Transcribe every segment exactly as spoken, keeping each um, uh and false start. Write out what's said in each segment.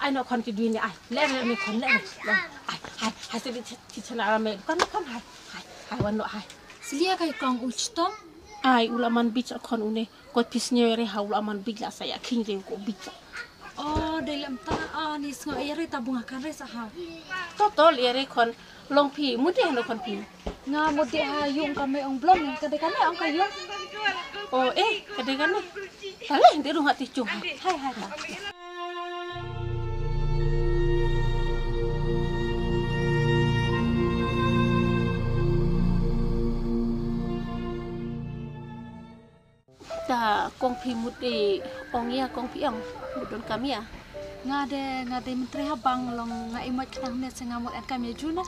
ai nó con cái đuôi này ai lẽ là mình con lẽ ai ai ai sẽ đi thì chana làm mẹ con con ai ai aiวันnó ai Selia kai kong uchtom ai ulaman beach con une ko pisnya re ha ulaman beach la saya king ring ko beach oh dalam ta ani sngo ere tabung akan re saha totol ere kon long pi mudi no kon pi nga mudi ha yung kami ong blom kade kane ong kayong oh eh kade kane tale ndi ru hati chung hai hai ta ta kong pi mudi ong ya kong pi ong mudon kami ya ngade ngade menteri habang long nga imot kanang net sengamot at kami juna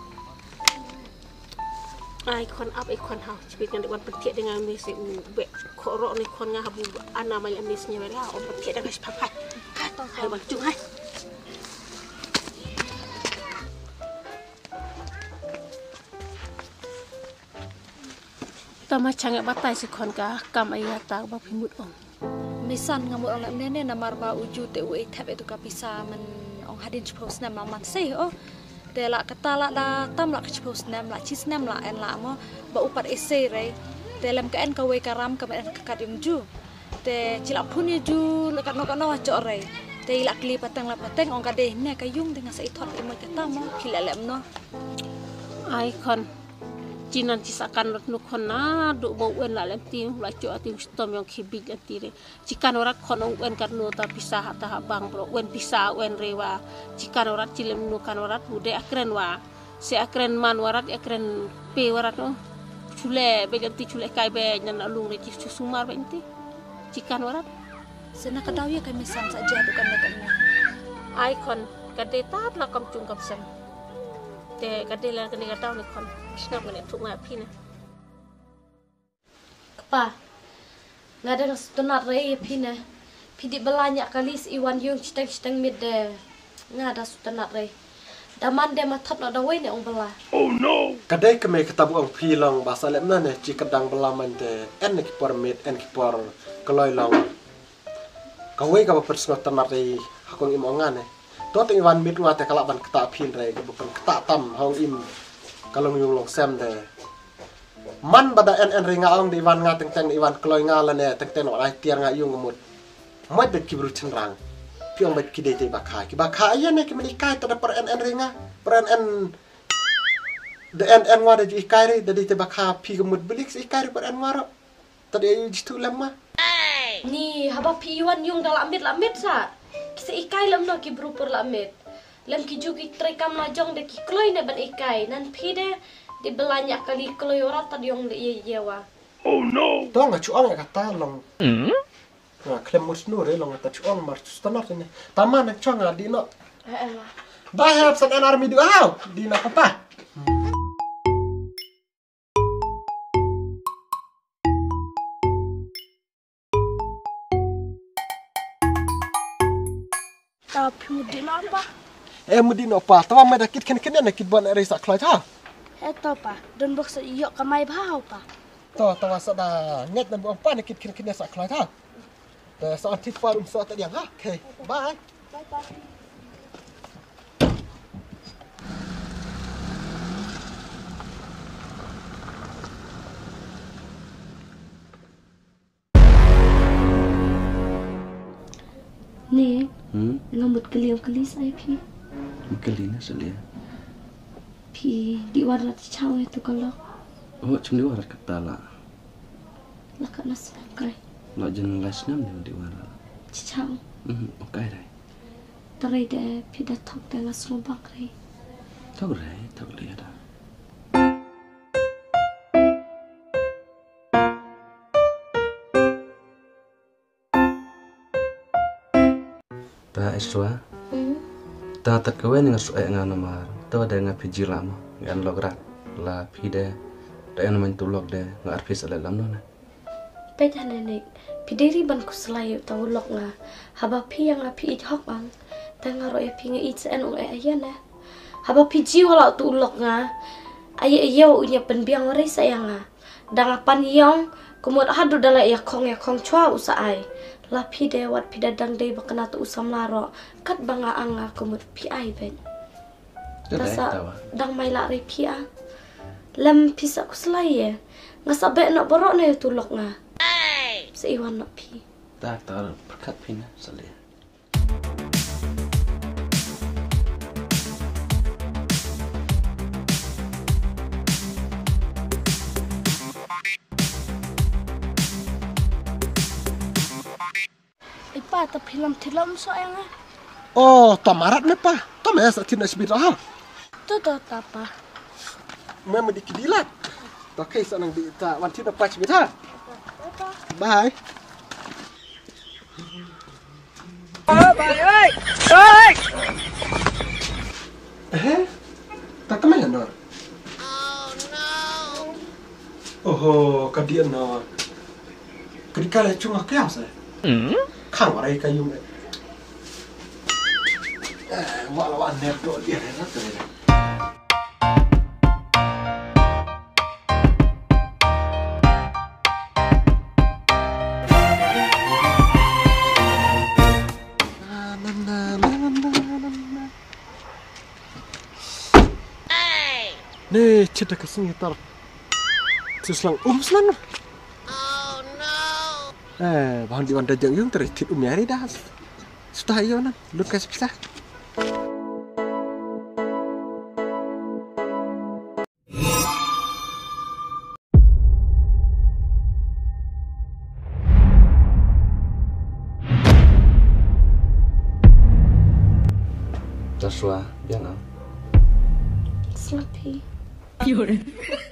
ai kon up ai kon ha chipit ngan wan petie dengan mesi u be khoro ni kon nga habu ana mai mes nya bela o petie dengan papai to hai bang chung hai ta ma changa batai si kon ka kam ai ta ba phimut ong misan ngamut ong nene namar ba uju te u thap etu ka pisa men ong hadin chpos na mamat sei oh te la kata la da tam la chpos nam la chis nam la en la mo ba upat ese re te lem ka en ka we karam ka en ka kadim ju te chila phuni ju la ka no ka no cho re te la kli patang la pateng ong ka de ne ka yung dengan sai thot imo kata mo kila lem no ai kon jinan cisakan lot nu kon na do bo wen la lem ting la cho ating stom yang khibig atire cikan ora kon wen kan no ta pisah ta bang bro wen pisah wen rewa cikan ora cilem nu kan ora bude akren wa se akren man warat akren pe warat no chule be ganti chule kai be nyan alung re ci sumar be inti cikan warat sena kadaw ya kami san saja dukan kan ai kon kade tat la kam chung kam sen te kade la kene kadaw ni kon snap ngene tuk ma pina pa ngada nas tunat re pina pidi belanya kalis iwan yung citeng citeng mid de ngada sutanat re daman de mathap na dawai ne ong bela oh no kadai keme ketabu ong pilong bahasa lem na ne ci kadang belaman de en ki por mid en ki por koloi long kawai ka persno tanat re hakong im ongane to ting iwan mid ngate kala ban keta pin re bukan keta tam hong im kalong yung long sem de man bada en en ringa ong di iwan nga teng teng iwan koloi nga la ne teng teng ai tiar nga yung mut moi bet ki bru cenrang piong bet ki de te bakha ki bakha ya ne ki meni kai ta per en en ringa per en en de en en wa de ji kai re de te bakha pi gemut belik si kai per en waro tadi ayu jitu lemma ni haba pi iwan yung dalam mit lamit sa kise ikai lam no ki bru per lamit lem ki jugi trekam na jong de ki kloi ne ban ikai nan pi de di belanya kali kloi ora ta diong de ye yewa oh no to nga chuang ka ta long mm nga klem mus no re long ta chuang mar stanat ne taman ne changa di no eh lah ba help san an army du au di na papa tapi mudi apa eh mudi no pa tawa ma da kit ken ken ne kit bon re sa klai ta eto pa don bok sa iyo kamay bahaw pa to tawa sa da net na bon pa ne kit ken ken sa klai ta te sa tit pa um sa ta diang ha okay bye bye pa ni hmm ngamut keliam kelis ai pi kelina salia pi di warat chau itu kalau oh cuma di warat ketala la kana kai la jen lasnam di warat chau hmm okai dai tarai de pi da thok de la slobak rai thok rai thok lia da ta iswa ta ta kawen nga su nga namar to da nga pijilam ngan lograt la pide da en man tulok de nga arfis ala lam no na pedane ne pideri ban ku slayo ta ulok nga haba pi yang api it hok ang ta nga ro e pi nga it en ong e ayana haba pi ji wala tu ulok nga ay ayaw unya penbiang rai sayang nga dang pan yong Kumut hadu dala ya kong ya kong chua usa ai. La pi de wat pi dadang de bakana tu usam laro. Kat banga anga kumut pi ai ben. Rasa dang mai la ri pi a. Lem pisa ku selai ye. Ngasa be nak borok na tulok nga. Seiwan nak pi. Tak tak berkat pina salih. Ipa ta film tilam so yang ah. Oh, tamarat ne pa. Tom ya sa tina sibit ah. Tu tu apa? Mem di kidilat. Ta kai sa nang di ta wan tina pa sibit ha. Bye. Oh, bye ơi. Ơi. Eh? Ta kemana no? Oh no. Oh, kadian no. Kedika le chung akya sa. Hmm? Khang ở đây cây dung đấy. Vợ là bạn đẹp đội điện này rất tuyệt. Nih, cerita kesini tar. Seselang um selang. Eh, bahan di wanda jeng yung teritit umiari dah. Sudah ayo nan, lu kasih pisah. Joshua, biar Slappy. Yun.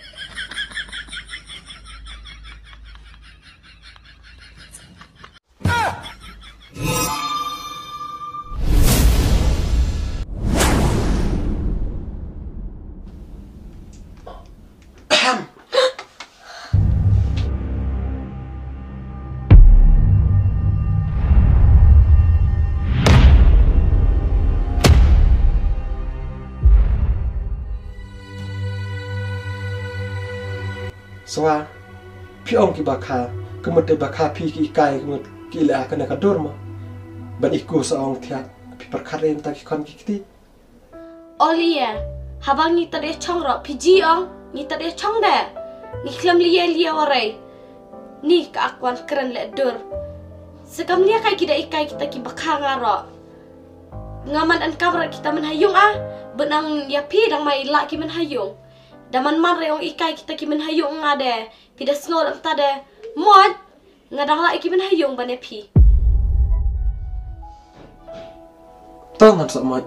Soa, piong ki bakha, kemudian bakha pi ki kai kemudian ki le akan nak dorma. Ban iku saong tiak, pi perkara yang tak kon ki kiti. Olia, habang ni tadi chong ro piji ong, ni tadi chong de. Ni klam liye liye orai. Ni ka akwan keren le dur. Sekam liya kai kita ikai kita ki bakha ngaro. Ngaman an kabra kita menhayung ah, benang ya pi dang mai la ki menhayung. Daman man reong ikai kita ki menhayung ngade. Pida snol am tade. Mod ngadang la ki menhayung bane pi. Tangan sama.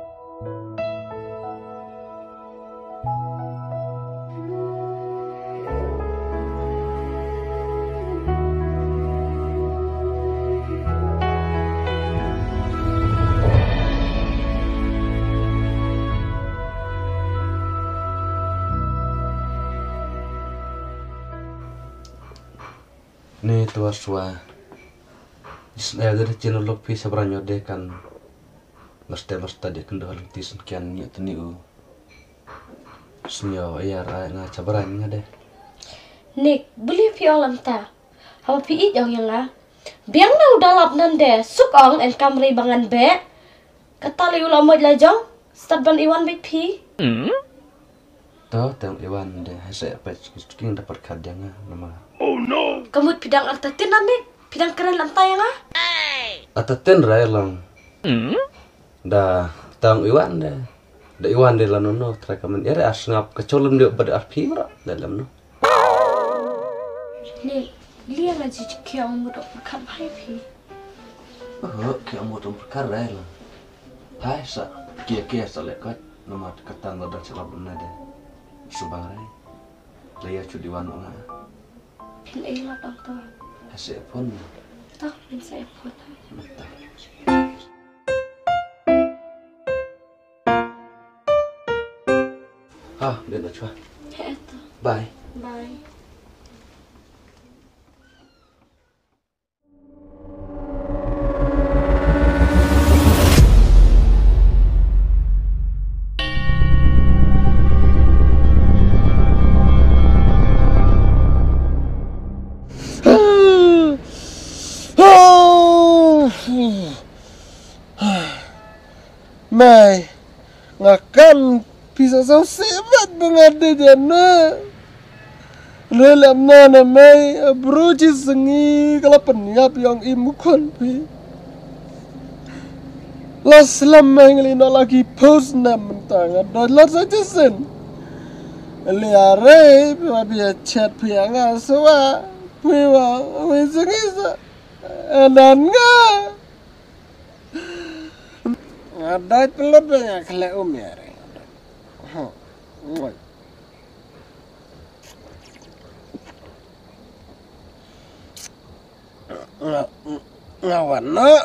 Nih tua sua. Isnaya dari channel lopi sabranyo de kan. Mesti mesti dia kendo hal tisun kian ni teniu. Senyo ayar ay nga cabaran nga de. Nick, beli pi olam ta. Hawa pi it yang yang ah. Biang na udalap nande suk ong en kamri bangan be. Katali ulam mod lajong. Start ban iwan be pi. Hmm? Toh tang iwan de hase apa king dapat kadang nama. Oh no. Kamu pidang altatin ane, pidang keren lantai nga. Ataten rai lang. Hmm? Da tang iwan de. Da iwan de lanono trakamen ere asngap kecolem de pada arpi mara dalam no. Ni, liya na ji kya mo do kan bhai phi. Oh, kya mo do kar rai lang. Hai sa kia kia sa lekat nomad katang da celab na de. Subang rai. Laya cudi wan nga. Pin ay la dong to. Hase pun. Tak pin saya pun. Betul. Ah, dia nak cuba. Eto. Bye. Bye. Mai, ngakan bisa sebat mengada jana. Lelam nana mai abruci sengi kalau penyap yang imukon pi. Las lama ngelina lagi post na mentang ada las aja sen. Liare biar chat pia ngaswa piwa sengi sa dan nggak. Ada pelot banyak kelak om ya. Ngoi. Ngawan nak.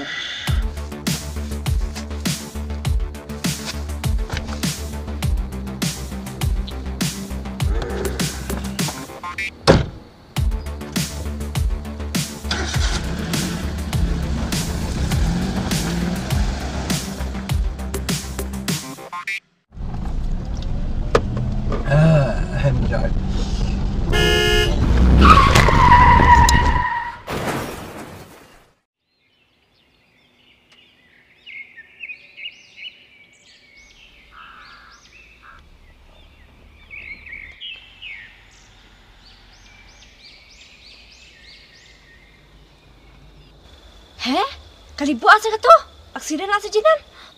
Enjoy. Heh? Kali buat asa kata? Aksiden asa jinan?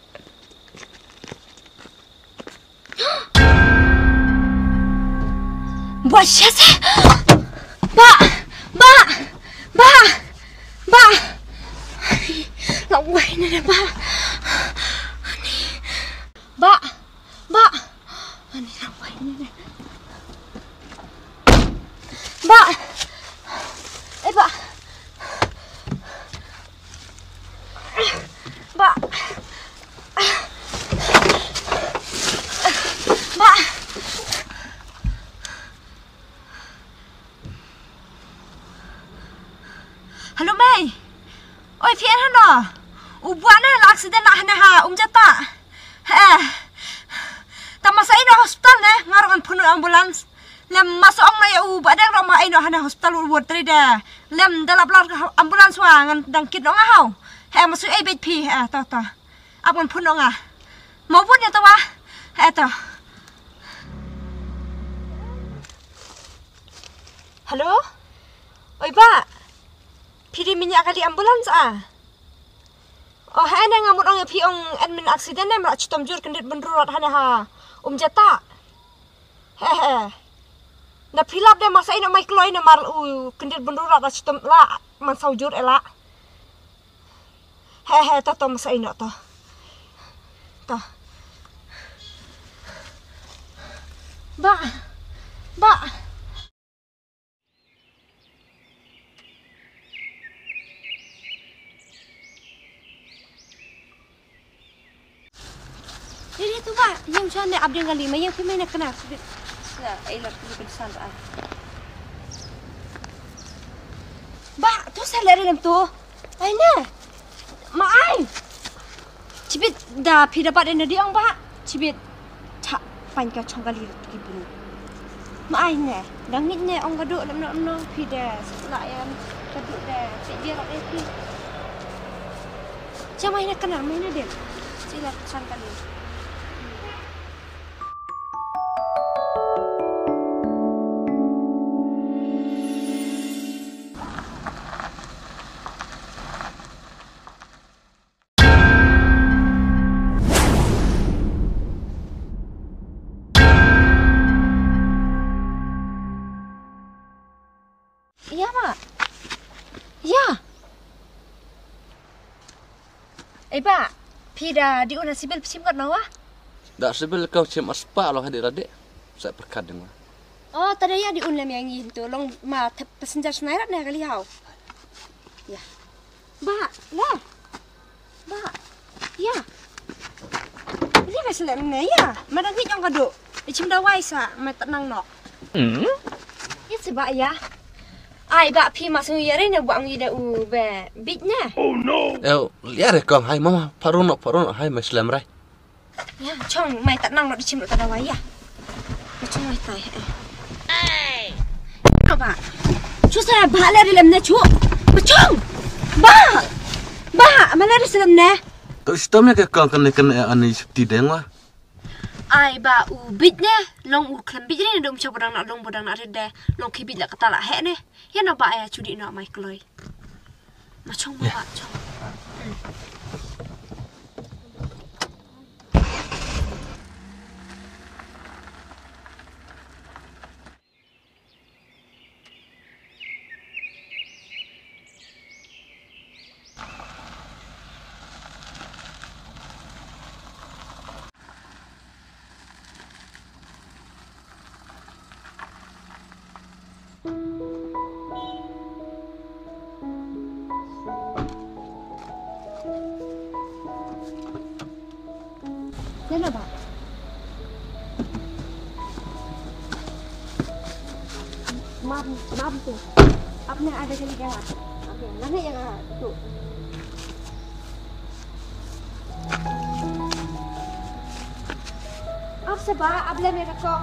Buat siapa? Ba, ba, ba, ba. Lawai ni dah ba. Ba, ba. Ani lawai ni dah. Ba. Eh ba. Ba. Ba. Halo Mai. Oi phiền hả nó? U buat ni lah accident nak hana ha um jata. Eh. Tama sa ino hospital ne ngarongan puno ambulans. Lem masuk ong na u badang roma ino hana hospital u ward tri da. Lem dalap lar ambulans wa ngan dang kit ong hau. Eh masuk A B P eh ta ta. Abon puno nga. Mau pun ya ta wa. Eh ta. Halo? Oi ba. Piri minyak kali ambulans ah. Oh hai na ngamut ong pi ong admin accident na mak chutom jur kendit benrurat hana ha. Um jata. He he. Na pilap de masa ina mai kloi na mar u kendit benrurat la chutom la man saujur ela. He he ta to masa ina to. Ta. Ba. Ba. Ini tu ba, yang macam ni abdi ngali, yang pemain nak kena. Sudah, elok tu bersan ah. Ba, tu saya lari tu. Aina, maai. Cibit dah pi dapat enda diang ba. Cibit tak panjang conggali tu ibu. Maai ne, dangit ne ong gaduk lam nak nak pi dah. Setelah yang gaduk dah, pi dia rak pi. Macam mana kena mana dia? Sila pesan kali. Ya, Mak. Ya. Eh, Pak. Pida di una sibil pesim kat nawa? Dak sibil kau cem aspa lo hadir adik. Saya perkat dengan. Oh, tadi ya di unlam yang yin tu. Long ma pesenjar senairat ni kali hau. Ya. Ba, lah. Ba. Ya. Ini besar ni ya. Madang ni yang kaduk. Icim dah waisa, ma tenang nok. Hmm. Ya sebab ya. Ai ba pi masuk yare ne buang ida u be bitnya. Oh no. Eh, lihat kong hai mama paruno paruno hai meslam rai. Ya, chong mai tak nang nak dicim tak ada waya. Chong mai tai. Ai. Ba. Chu sa ba le dalam na chu. Ba chong. Ba. dari selam ne. Tu istom ya ke kau kena kena ani seperti dengwa. Ai ba u bit ne long u klan bit ne dom bodang nak long bodang nak rede long kibit la kata la he ne. Ya na ba ya cudi nak mai kloi. Macong ba chong. Yana ba? Maaf, maaf tuh. Apanya ada kali kala. Oke, nanti yang tuh. Apa sebab abla mereka kong?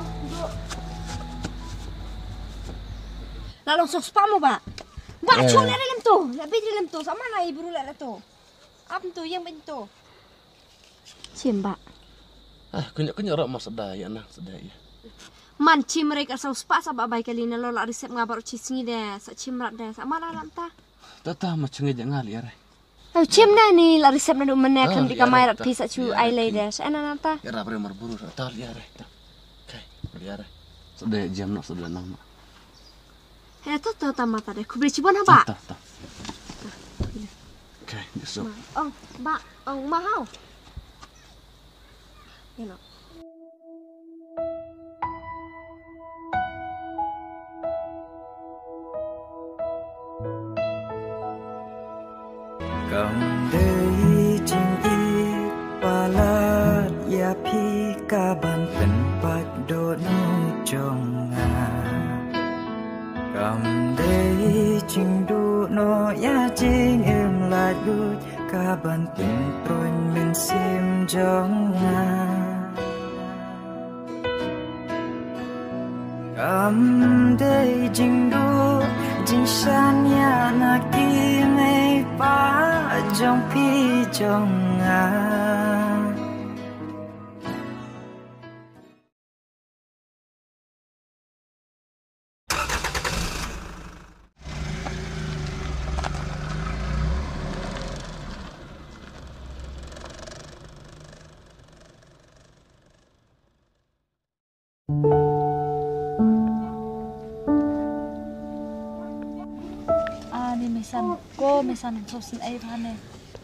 Lalu sospa mo ba? Ba, Eh. cuma dalam tu. Lebih dalam tu. Sama lah ibu lala tu. Apa tu yang bentuk? Cimba. Ah, kunyak kunyak rak mas sedaya ya nah sedaya. Manci mereka sospa sabab baik kali ni lalu resep ngabar cisingi deh. Sa cimrat deh. Sama lah lanta. Tata macam ngejak ngali ya. Oh, cim dah ni la resep na dumen na Oh, kan di ya, kamay ya, rat pisa chu ya, ai lay ya. deh. Sa ana nanta. Ya ra mar buru ta liar. Kai, liar. Sedaya jam nak sedaya nama. He to to ta mata deh. Ku beli cibon apa? Ta ta. Kai, besok. Oh, ba, oh mahal. You know. Cầm đây chinh y palat ya pi ka ban pen pat do nu chong nga Cầm đây chinh du no ya chinh em la du ka ban pen proin min sim jong nga Cầm đây chinh du jing san ya na ki me pa trong pi trong nga Ah, ni mesan ko mesan sosin ai thane.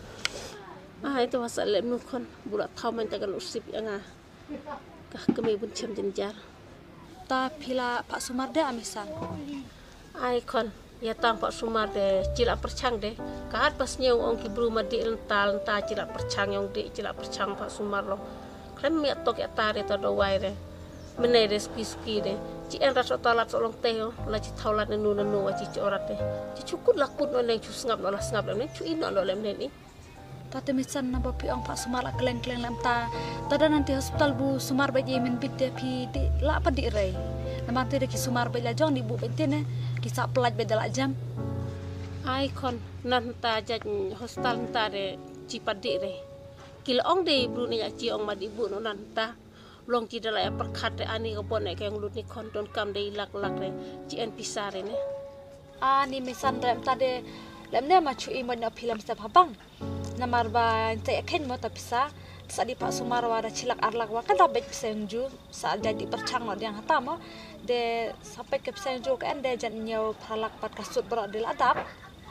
Ah itu pasal lem nukon bulat tahu menjaga usip yang ah. Kah kami pun cem jenjar. Ta pila Pak Sumarde amesan. Ai kon ya tang Pak Sumar de cilak percang de. Kahat pas nyau ong ki bru madi ental enta cilak percang yang de cilak percang Pak Sumar lo. Krem mi atok ya tare to do wai de. Menede ski de. Ci en raso talat solong teo la ci taulat nenu nenu wa ci corat de. Ci cukut lakut no neng cu ngap no la ngap no neng cu ino no lem ni. Tate mesan na bapi ong Pak Sumar la keleng keleng lam ta. Tada nanti hospital bu Sumar bayi min bid de pi di la apa di rei. Namante de ki Sumar bayi la jong di bu bentene ki sa pelaj bedala jam. Ai kon nan ta jaj hostal ta de ci padi re. Kila ong de bru ni ya ci ong ma di bu no nan ta. Long ci dala ya perkat de ani ko bonne ke lut ni kon don kam de lak lak re ci en pisare ne. Ah, ni mesan rem tade lem ne ma chui mo na film sa habang. Namar ba te ken mo ta pisa sa di Pak Sumar wa da cilak arlak wa kata bet senju sa jadi percang no yang hatama de sampai ke senju kan de jan nyau pralak pat kasut bro de ladap.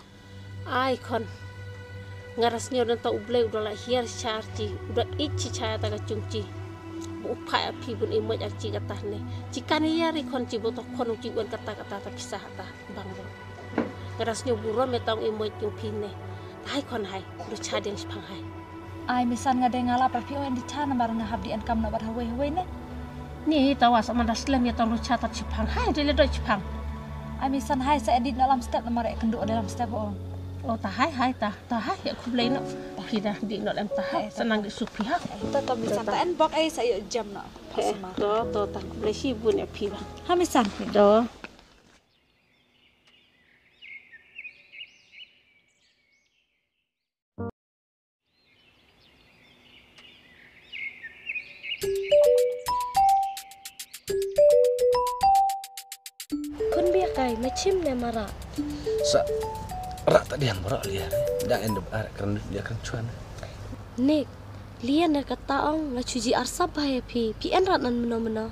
Ai kon ngaras nyo dan ta uble udah la hiar charci udah ichi chaya ta ka chungci. Upai api pun imoj arci kata ne. Jika ni ya kon ci boto kon ci gon kata kata ta pisah ta bang bang. Ngaras nyo buron metang imoj yung pine. Hai kon hai udah chadeng spang hai. Ai mesan ngade ngala per pio en di chana bar nga habdi en kam na bar hawe hawe ne. Ni tawa sama daslam ya tong lu chata cipang hai dele do cipang. Ai mesan hai sa edit dalam step na mare kendo dalam step on. Oh ta hai hai ta ta hai ya ku blay no. Pida di no lam ta hai senang di supi ha. Ta ta mesan ta en bok ai sa jam na Pak Sumar. Do to ta ku blay sibun ya pida. Ha mesan. Do ai macam ne mara. Sa rak tak diang berak liar. Dak endep arak kerana dia kan cuan. Nik, lian na kataong la cuji arsap hai pi. Pi en rat nan mena-mena.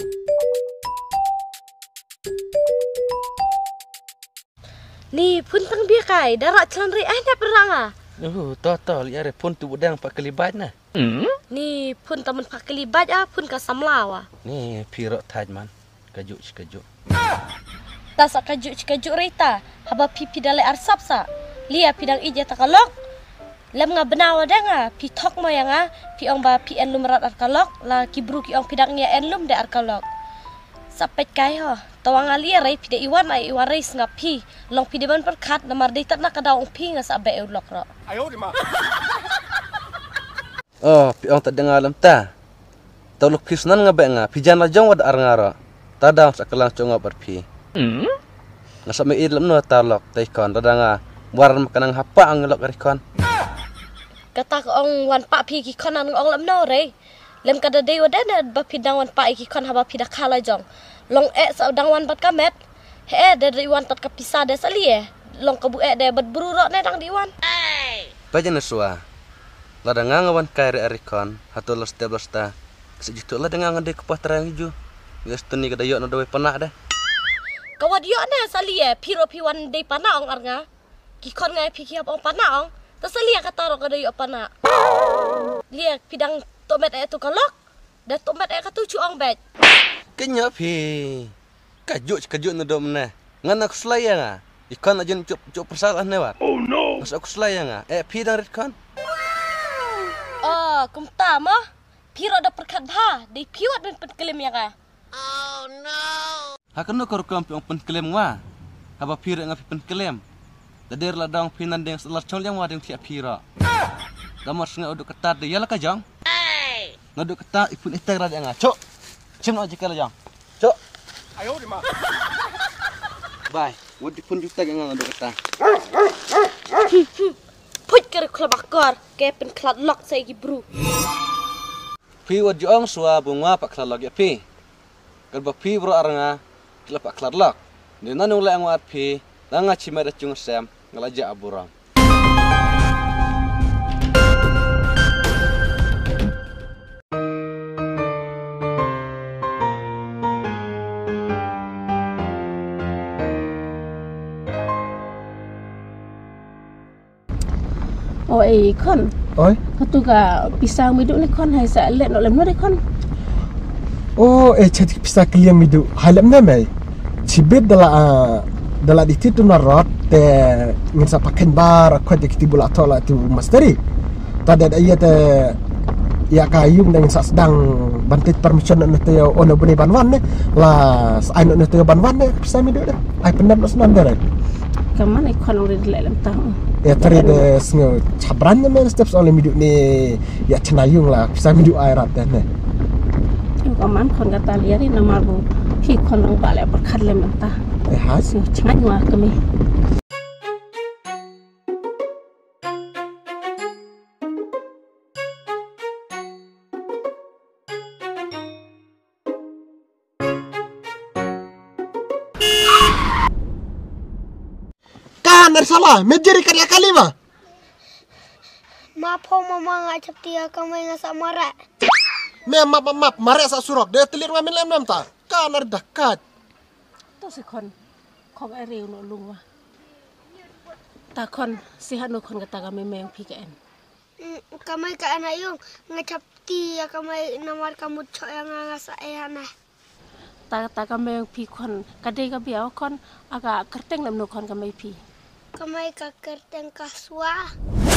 Ni pun tang biar kai darat celan ri ai na perang ah. Oh, to to liar pun tu budang pak kelibat nah. Ni pun taman pak kelibat ah pun ka samlaw ah. Ni pirok tajman. Kajuk kajuk. Ta sa kajuk kajuk rita. Haba pipi dalai arsap sa. Lia pidang ije takalok. Lem nga benawa dah nga pi tok mo yang ah pi ong ba pi en lumrat arkalok la kibru ki ong pidang nya en lum de arkalok. Sapet kai ho. Tawang alia rai pide iwan ai iwan rai nga pi long pide ban perkat namar de tat na kadaung pi nga sa be ulok ro. Oh, pi ong tak dengar lam ta. Tolok pisnan nga be nga pijan la jong wad ar ngara. Tada sakalang chonga berpi. Hmm? Nasa me idlam no talok taikon tada nga waran makanang hapa ang lok rikon. Kata ko ong wan pa pi ki kon ang ong lam no re. Lem kada de wadana ba pidang wan pa ki kon haba pida khala jong. Long e sa dang wan bat kamet. He de de wan tat kapisa de salie. Long kabu e de bat bururok ne dang di wan. Pajan suwa. Lada nga ngawan kairi arikon hatulos teblasta. Sejutu la dengan ngade kepatrang hiju. Yes tuni kada yok no dawe panak dah. Kawad yok na salie piro piwan de panak ong arnga. Ki kon ngai pi kiap ong panak ong. Ta salie kata ro kada yok panak. Lia pidang tomat e tu kalok. Da tomat e katuju ong bet. Kenya pi. Kajuk kajuk no dom na. Ngan aku selaya nga. Ikan ajun cup cup persalah ne wat. Oh no. Mas aku selaya nga. Eh pi dang ritkan. Oh, kum ta mo. Piro da perkat ba, di piwat ben penkelim ya ka. Oh no. Hakan no kor kam piong penkelim wa. Haba piro nga penkelim. Dader la dang pinan deng selar chol yang wa deng tiap piro. Damar senga uduk ketat de yala ka jang. Hey. Ngaduk ketat ipun itar ra nga. Cok. Cim no jikala jang. Cok. Ayo di ma. Bye. Wadi pun juta nga ngaduk ketat. Put kere klabakar, ke pen klat lok sai gi bru. Pi wad jong suwa bunga pak klalok ya pi. Kalba pi bro aranga kila pak klalok. Di nanung la ang wat pi, langa chimada chung sem ngalaja aburang. Oh eh kon. Oi. Katu ka pisang miduk ni kon hai sa let no lem no de kon. Oh, eh jadi pisah kalian midu. Halam nama. Cibet dala dala di titu narot te ngin sa paken bar ko de kiti bula tola tu masteri. Tada iya te ya kayung dengan sa sedang bantit permission na te ono bune banwan ne. La ai no te banwan ne pisah midu dah. Ai pendam no senandare. Kaman ikon uri dilek lem tahu. Ya tadi de sngo cabran ne steps oleh midu ni ya cenayung lah pisah midu airat dah ne. Kaman kon kata liari namar bu pi kon ang bale berkat lem entah. Eh has. Sio cengat wa kami. Kan salah, menjadi karya kalima. Mapo mama ngajak dia kamai ngasak marak. Mem map map mare sa surok de telir ngamin lem lem ta. Kan ar dekat. To si kon kong ai reu no lungwa. Ta kon si hanu kon kata kami meng pi ken. Kamai ka anak yung ngajak dia kamai namar kamu cok yang ngasak eh aneh. Ta ta kami meng pi kon kadai ka biao kon aga kerteng lem no kon kami pi. Kamai ka kerteng kaswa.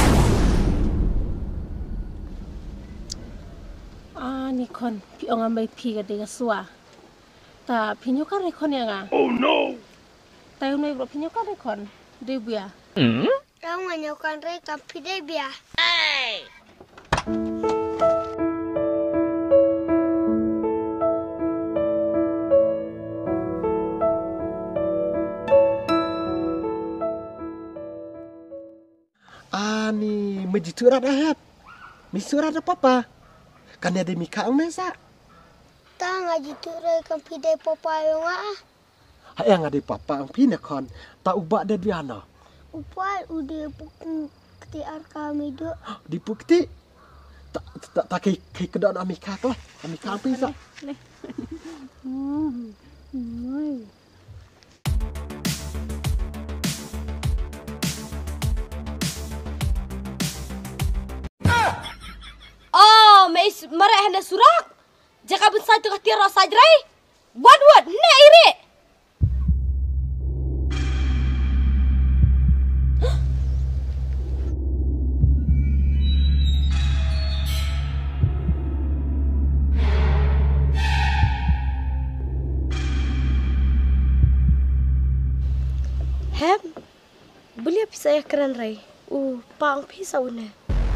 Ah ni kon pi ong amai pi kadai ka swa. Ta pinyo ka rekon ya nga. Oh no. Ta yung nay bro pinyo ka rekon. De bia. Hmm? Tahu nganyokan re kampi deh bia. Ani mejitu rada hat. Misura ada papa. Kan ada mika ang mesa. Ta ngaji tu re kampi deh papa yung ah. Hai yang ada papa ang pina kon tak ubak de diana. Upal udah pukul ketiar kami do. Di bukti tak tak tak kai kai kedok Amika lah. Amika pisa. Hmm. Hmm. Oh, mais mara handa surak. Jaka bun sa tu katir rasa jrai. Wad wad na ire. Hem, beli apa saya keren rai? Uh, pang pisau ne.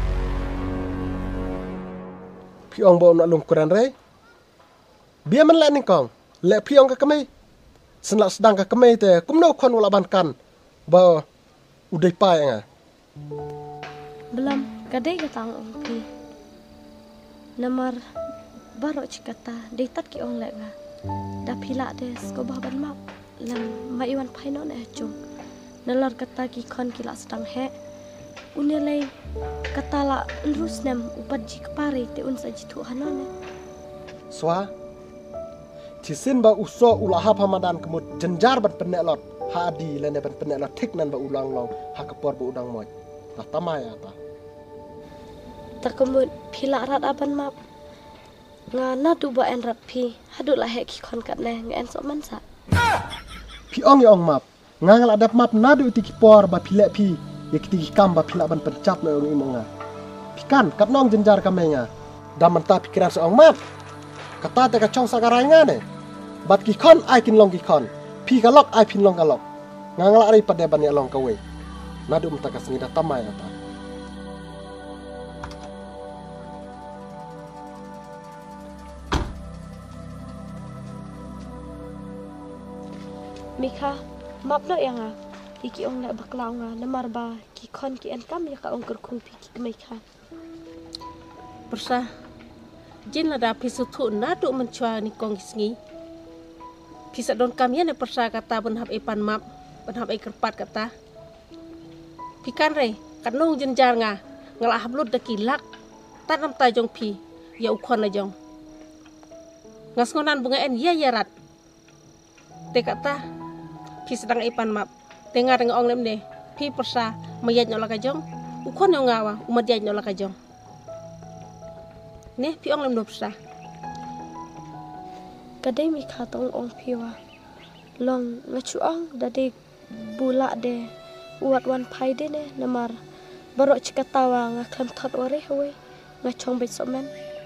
Piong bawa nak lung kuran rai. Biar man lek ni kong. Lek piong ke kemai. Senlak sedang ke kemai te. Kum nak kon ulaban kan. Ba udai pai nga. Belum, kadai kata ang pi. Namar baru cikata. Deitat ki ong lek nga. Dah pilak des ko bahaban map. Lam maiwan pai non eh cung. Nalar kata ki kon kilak sedang he. Unelai kata la terus nem upat ji kepari te un saji Tuhan ne. Swa. Cisin ba uso ulah pamadan kemut jenjar ban penelot hadi lene ban penelot tik nan ba ulang long ha kapor ba udang moy. Ta tamai ata. Tak kemut pilak rat aban map. Nga na tu ba en rat pi hadu la he ki kon kat ne ngen sok man sa. Pi ong yong map. Ngangal adap map nadu ti kipor ba pilek pi. Ya kitiki kamba pilak ban pencap na orang imonga. Pikan kat nong jenjar kamenga. Dah mentah pikiran seorang map. Kata te kacong sakaranga ne. Bat kikon ai kin long kikon. Pi kalok ai pin long kalok. Ngangal ari pada ban ya long kawe. Nadu mta kasngi dah tamai ata. Mika, map no yang ah. Iki ong nak baklau nga namar ba ki kon ki en kam ya ka ong kerku pi ki Mika. Persa. Jin la da pisu tu na du menchua ni kong sngi. Pisa don kamia ne persa kata ben hab epan map, ben hab e kerpat kata. Pikan re, kat nong jenjar nga, ngalah hablut da kilak. Tat nam ta jong pi, ya ukon la jong. Ngasngonan bunga en ya yarat. Te kata pi sedang epan map. Dengar dengan orang lemne, pi persa mayat nyola kajong, ukon yang ngawa, umat dia nyola kajong. Nih pi orang lemno persa. Kadai Mika tong ong piwa. Long ngacuang dade bulak de uat wan pai de ne namar barok cikatawa ngaklam thot ware hawe ngacong bet somen.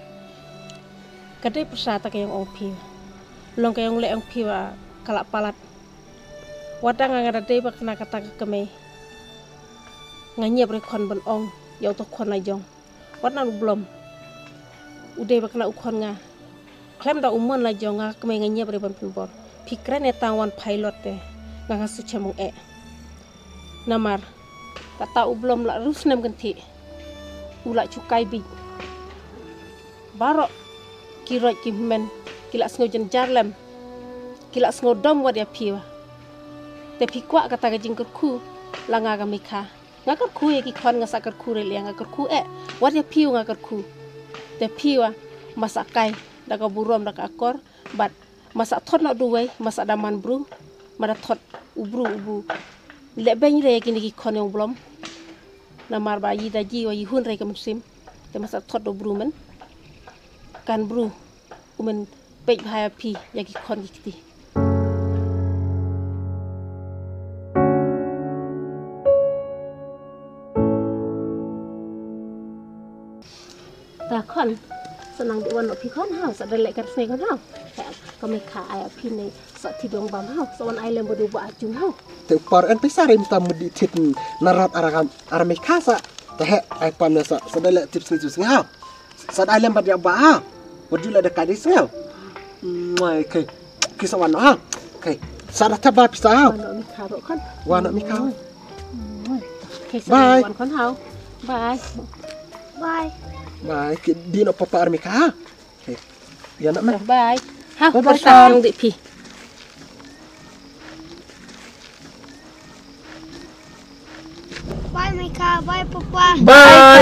Kadai persa tak yang ong piwa. Long kayong le ong piwa kalak palat. Wadang nga dade ba kena kata keme. Nganyep rekon ben ong ya to kon la jong. Wadang belum. Ude ba kena ukon nga. Klem da umon la jong nga keme nganyep re ben penbor. Pikran eta wan pilot te. Nga nga suce mong e. Namar kata u belum la rus nem genti. Ula cukai big. Barok kirot kimen kilak sngo jenjar lem. Kilak sngo dom wad ya piwa. Te pikwa kata gajing kerku langa ga Mika nga kerku e ki kon nga sa kerku re nga kerku e wat ya piu nga kerku te piwa masakai da ka burom da ka akor bat masak thot na duwe masak daman bru mada thot ubru ubu le ben re ki ni kon yang blom na mar ba yi da ji wa yi hun re ka musim te masak thot do bru men kan bru umen pej bhaya pi ya ki kon ki kon senang diwan no pi kon ha sa delek kat snei kon ha ko me kha ai pi nei sa ti dong bam ha so wan ai lem bodu ba ajung ha Te par en pisare mta mudi tit narat arakam arame kasa te he ai pan sa sa delek tips ni tus ha sa ai lem badia ba ha wajula de kadis ngau mai kai kisawan no ha kai sa da taba pisa ha no mi kha ro kon wa no mi kha bye kon ha bye Bye. Bye, di no papa armi ka. Okay. Ya nak mah. Bye. Ha, Bye, bye, bersang di pi. Kak. Bye Papa. Bye.